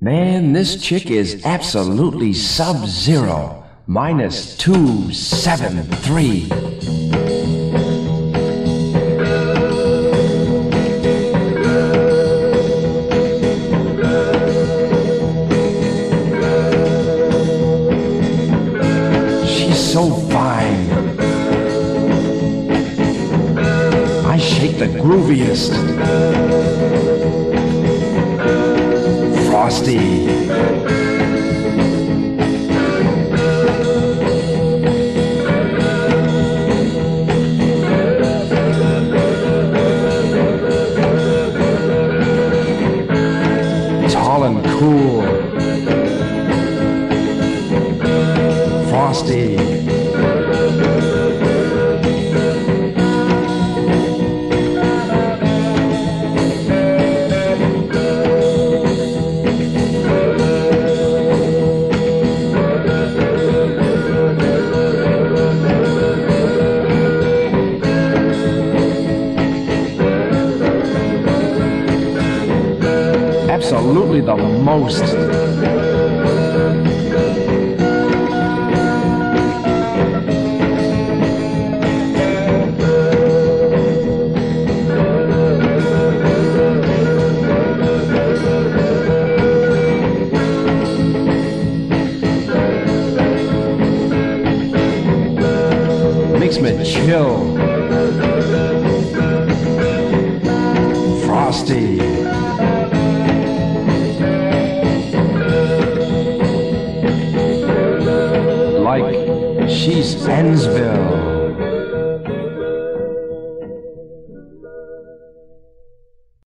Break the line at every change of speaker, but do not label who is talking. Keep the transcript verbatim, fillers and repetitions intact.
Man, this chick is absolutely sub-zero. Minus two seven three. She's so fine. I shake the grooviest. Frosty. Tall and cool. Frosty. Absolutely the most. Makes me chill. Frosty. Like she's Ensville.